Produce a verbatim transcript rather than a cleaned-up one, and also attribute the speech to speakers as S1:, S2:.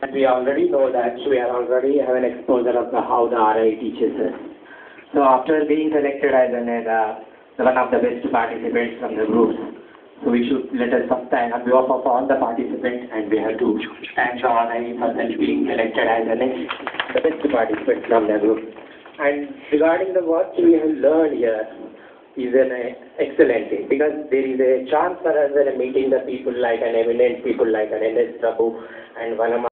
S1: And we already know that we are already have an exposure of the, how the R I teaches us. So after being selected as an, uh, one of the best participants from the groups, so we should let us some time on behalf of all the participants, and we have to thank the R I person being selected as an, the best participant from the group. And regarding the what we have learned here is an uh, excellent thing, because there is a chance for us in meeting the people like an eminent people like an N S Prabhu and one of